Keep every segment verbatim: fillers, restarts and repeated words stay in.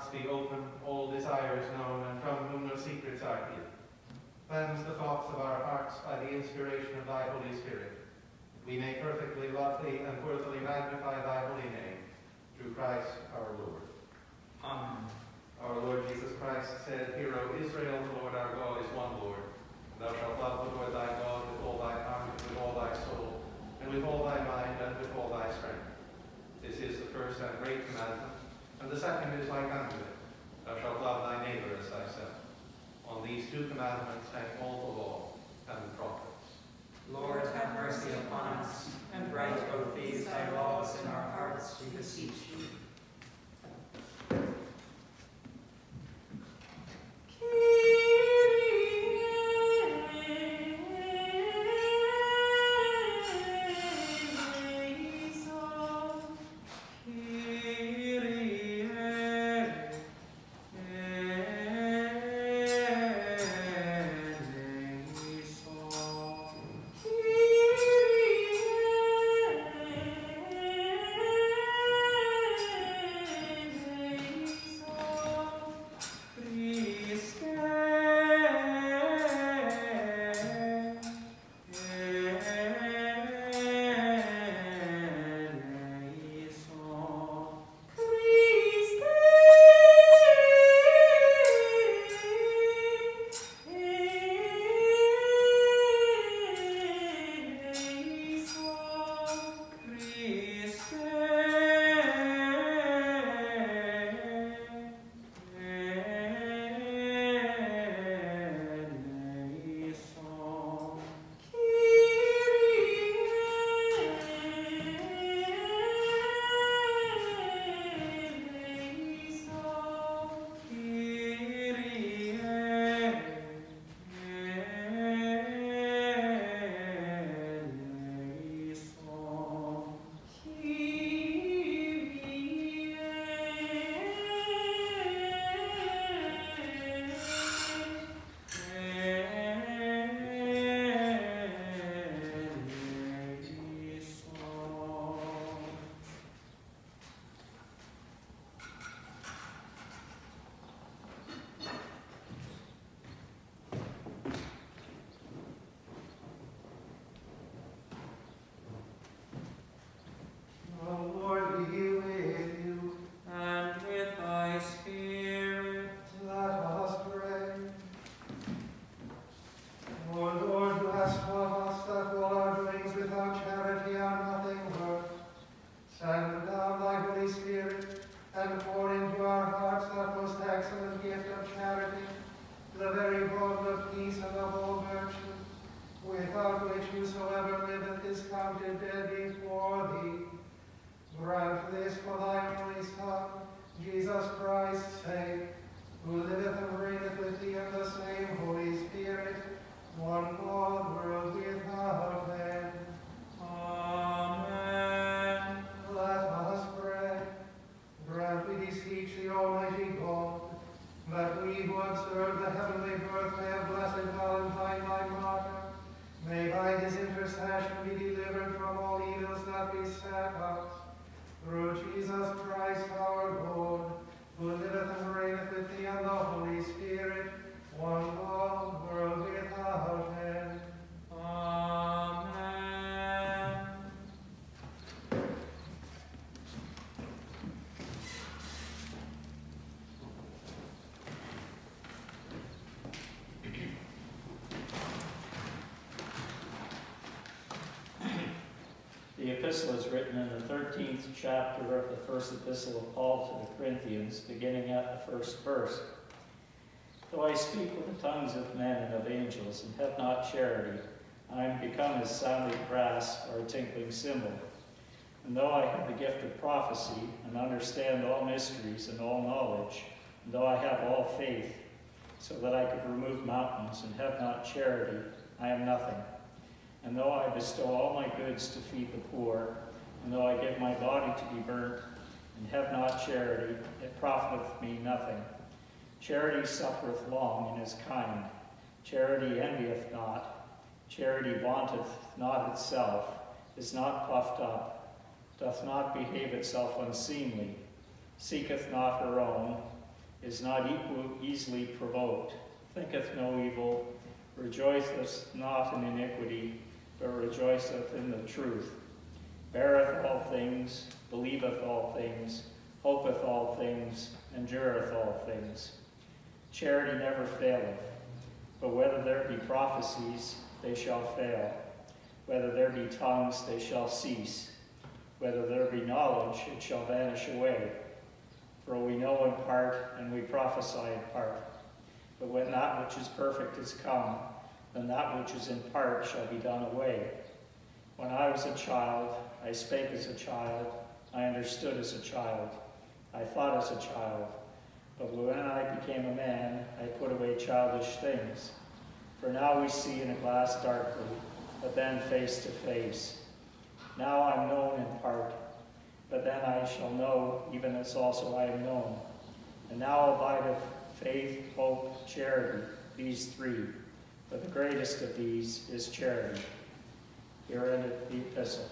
hearts be open, all desires known, and from whom no secrets are hid. Cleanse the thoughts of our hearts by the inspiration of thy Holy Spirit. We may perfectly love thee and worthily magnify thy holy name, through Christ our Lord. Amen. Our Lord Jesus Christ said, Hear, O Israel, the Lord our God is one Lord. And thou shalt love the Lord thy God with all thy heart, and with all thy soul, and with all thy mind, and with all thy strength. This is the first and great commandment, and the second is like unto it. Thou shalt love thy neighbor as thyself. On these two commandments hang all the law and the prophets. Lord, have mercy upon us, and write both these thy laws in our hearts, we beseech you. The epistle is written in the thirteenth chapter of the first epistle of Paul to the Corinthians, beginning at the first verse. Though I speak with the tongues of men and of angels, and have not charity, I am become as sounding brass or a tinkling cymbal. And though I have the gift of prophecy, and understand all mysteries and all knowledge, and though I have all faith, so that I could remove mountains, and have not charity, I am nothing. And though I bestow all my goods to feed the poor, and though I give my body to be burnt, and have not charity, it profiteth me nothing. Charity suffereth long, and is kind. Charity envieth not. Charity vaunteth not itself, is not puffed up, doth not behave itself unseemly, seeketh not her own, is not equal, easily provoked, thinketh no evil, rejoiceth not in iniquity, but rejoiceth in the truth, beareth all things, believeth all things, hopeth all things, endureth all things. Charity never faileth, but whether there be prophecies, they shall fail. Whether there be tongues, they shall cease. Whether there be knowledge, it shall vanish away. For we know in part, and we prophesy in part. But when that which is perfect is come, then that which is in part shall be done away. When I was a child, I spake as a child, I understood as a child, I thought as a child. But when I became a man, I put away childish things. For now we see in a glass darkly, but then face to face. Now I am known in part, but then I shall know, even as also I am known. And now abideth faith, hope, charity, these three. But the greatest of these is charity. Here endeth the epistle.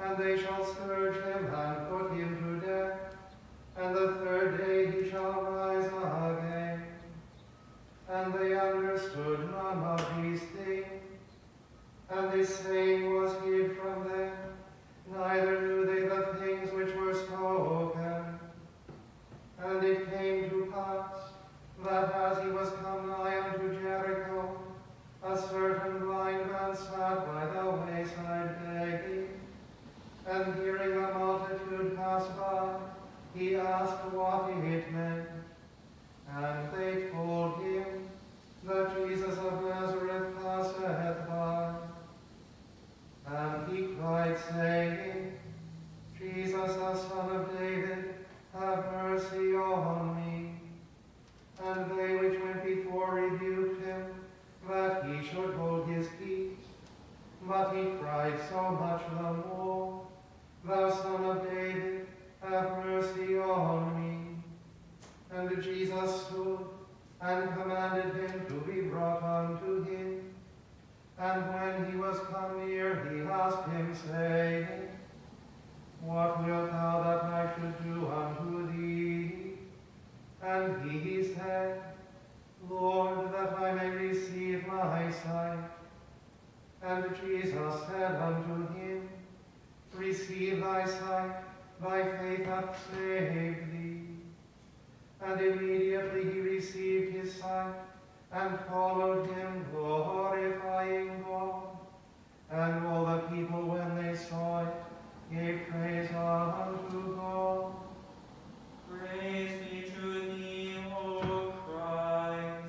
And they shall scourge him and put him to death, and the third day he shall rise again. And they understood none of these things. And this saying was hid from them, neither knew they the things which were spoken. And it came to pass, that as he was come nigh unto Jericho, a certain blind man sat by the wayside begging. And hearing a multitude pass by, he asked what it meant. And they told him that Jesus of Nazareth passeth by. And he cried, saying, Jesus, the Son of David, have mercy on me. And they which went before rebuked him, that he should hold his peace. But he cried so much the more, Thou Son of David, have mercy on me. And Jesus stood and commanded him to be brought unto him. And when he was come near, he asked him, saying, What wilt thou that I should do unto thee? And he said, Lord, that I may receive my sight. And Jesus said unto him, Receive thy sight, thy faith hath saved thee. And immediately he received his sight, and followed him, glorifying God. And all the people, when they saw it, gave praise unto God. Praise be to thee, O Christ.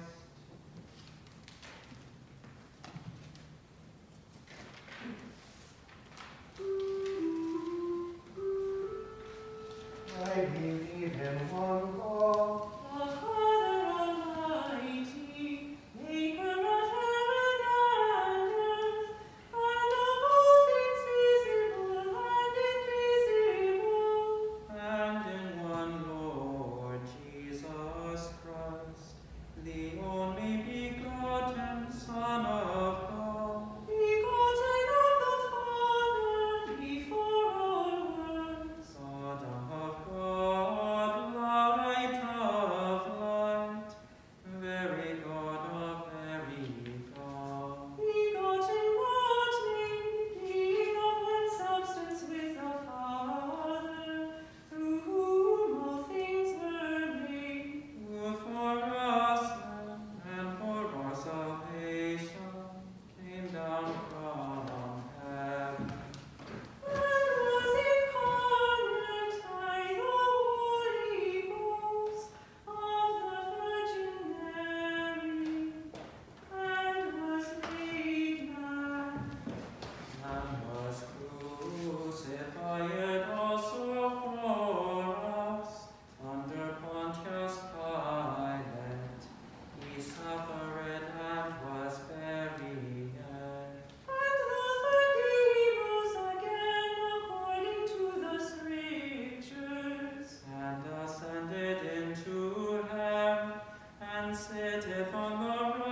I believe in one God, The Father Almighty, maker of heaven and earth, and of all things visible and invisible, And in one Lord Jesus Christ, the only begotten Son of God, begotten of the Father before all worlds, God of God, light of light, very God of very God. begotten bodily, being of one substance with the Father, through whom all things were made. Who for us and for our salvation came down from heaven. And was incarnate by the Holy Ghost of the Virgin Mary, and was made man, And was crucified also for us under Pontius Pilate. He suffered and was buried. and the third day he rose again according to the Scriptures, And ascended into heaven, and sitteth on the